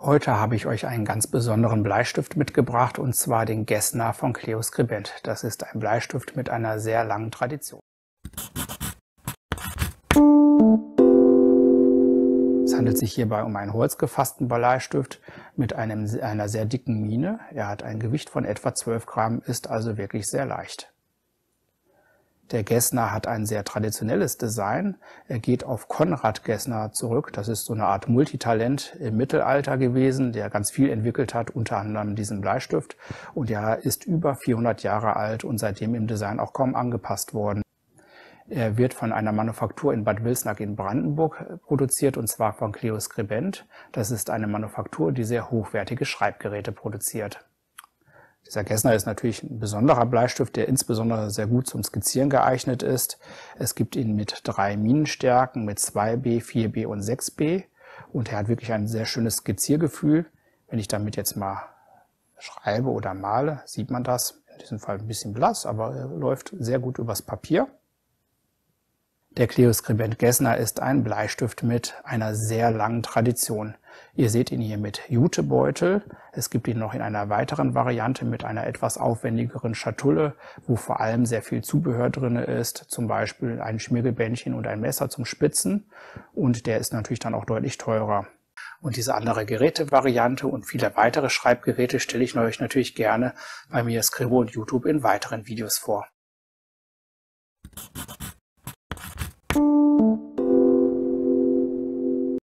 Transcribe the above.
Heute habe ich euch einen ganz besonderen Bleistift mitgebracht, und zwar den Geßner von Cleo Scribent. Das ist ein Bleistift mit einer sehr langen Tradition. Es handelt sich hierbei um einen holzgefassten Bleistift mit einer sehr dicken Mine. Er hat ein Gewicht von etwa 12 Gramm, ist also wirklich sehr leicht. Der Geßner hat ein sehr traditionelles Design. Er geht auf Konrad Geßner zurück. Das ist so eine Art Multitalent im Mittelalter gewesen, der ganz viel entwickelt hat, unter anderem diesen Bleistift. Und er ist über 400 Jahre alt und seitdem im Design auch kaum angepasst worden. Er wird von einer Manufaktur in Bad Wilsnack in Brandenburg produziert, und zwar von Cleo Scribent. Das ist eine Manufaktur, die sehr hochwertige Schreibgeräte produziert. Dieser Geßner ist natürlich ein besonderer Bleistift, der insbesondere sehr gut zum Skizzieren geeignet ist. Es gibt ihn mit 3 Minenstärken, mit 2B, 4B und 6B. Und er hat wirklich ein sehr schönes Skizziergefühl. Wenn ich damit jetzt mal schreibe oder male, sieht man das. In diesem Fall ein bisschen blass, aber er läuft sehr gut übers Papier. Der Cleo Scribent Geßner ist ein Bleistift mit einer sehr langen Tradition. Ihr seht ihn hier mit Jutebeutel. Es gibt ihn noch in einer weiteren Variante mit einer etwas aufwendigeren Schatulle, wo vor allem sehr viel Zubehör drin ist, zum Beispiel ein Schmirgelbändchen und ein Messer zum Spitzen. Und der ist natürlich dann auch deutlich teurer. Und diese andere Gerätevariante und viele weitere Schreibgeräte stelle ich euch natürlich gerne bei mir Scribo und YouTube in weiteren Videos vor.